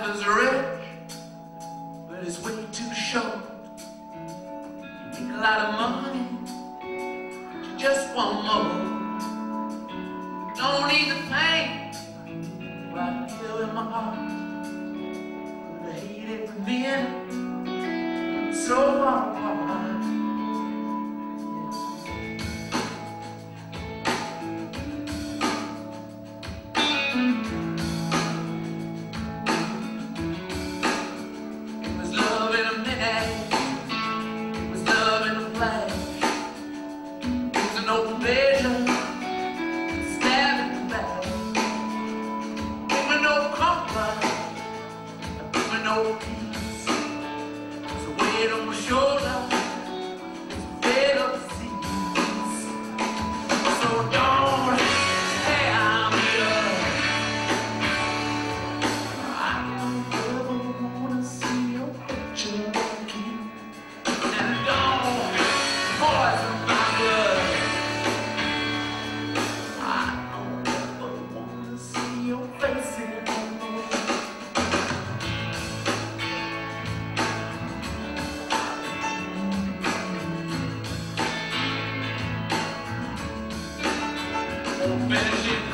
father's rich, but it's way too short. You make a lot of money, but you just want more. Don't need the pain right here in my heart, but I hate it for being so far apart. No pleasure, stabbing the back. Give me no comfort, give me no peace. It's a weight on my shoulder, it's a bed of disease. So don't say I'm here. I don't ever wanna see your picture again. And don't poison my blood. Finish it.